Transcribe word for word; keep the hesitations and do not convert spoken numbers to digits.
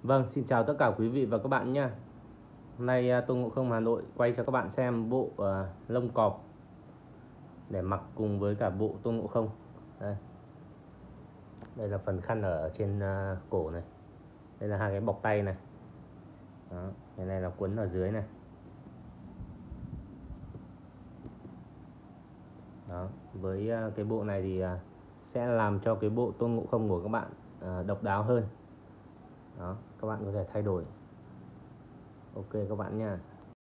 Vâng, xin chào tất cả quý vị và các bạn nhé. Hôm nay Tôn Ngộ Không Hà Nội quay cho các bạn xem bộ uh, lông cọp để mặc cùng với cả bộ Tôn Ngộ Không. Đây, đây là phần khăn ở trên uh, cổ này. Đây là hai cái bọc tay này. Đó, cái này là quấn ở dưới này. Đó, với uh, cái bộ này thì uh, sẽ làm cho cái bộ Tôn Ngộ Không của các bạn uh, độc đáo hơn. Đó, các bạn có thể thay đổi. Ok các bạn nha.